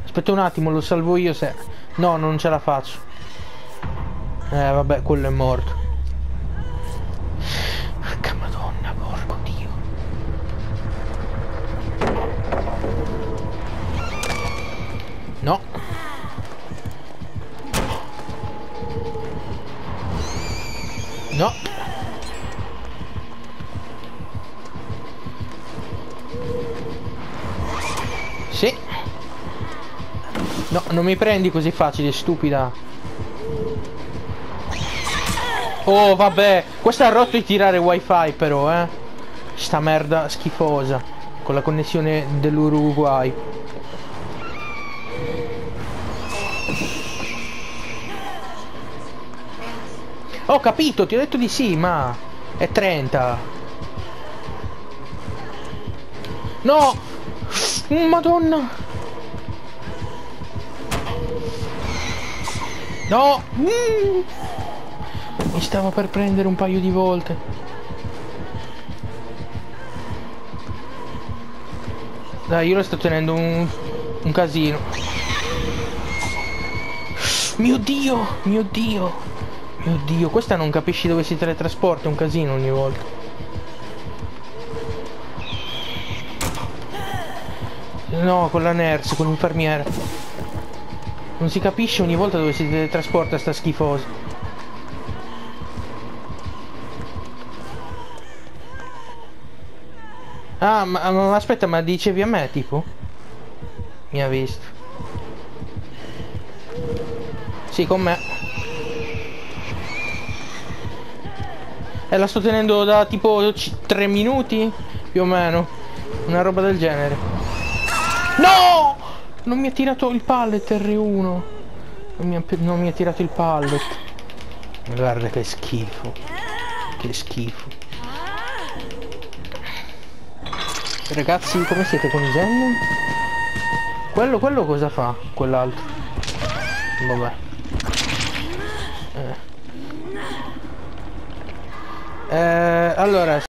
Aspetta un attimo, lo salvo io se... No, non ce la faccio. Vabbè, quello è morto. Porca madonna, porco Dio. No. No. Sì. No, non mi prendi così facile, stupida. Oh, vabbè. Questo ha rotto di tirare wifi però, Sta merda schifosa. Con la connessione dell'Uruguay. Ho capito, ti ho detto di sì, ma... È 30. No! Madonna! No! Mi stavo per prendere un paio di volte. Dai, io lo sto tenendo un casino. Mio Dio! Mio Dio! Mio Dio, questa non capisci dove si teletrasporta, è un casino ogni volta. No, con la nurse, con l'infermiera. Non si capisce ogni volta dove si teletrasporta sta schifosa. Ah, ma aspetta, ma dicevi a me, tipo? Mi ha visto. Sì, con me. E la sto tenendo da tipo 3 minuti, più o meno. Una roba del genere. No! Non mi ha tirato il pallet R1. Non mi ha tirato il pallet. Guarda che schifo. Che schifo. Ragazzi, come siete con Zen? Quello cosa fa? Quell'altro. Vabbè. Allora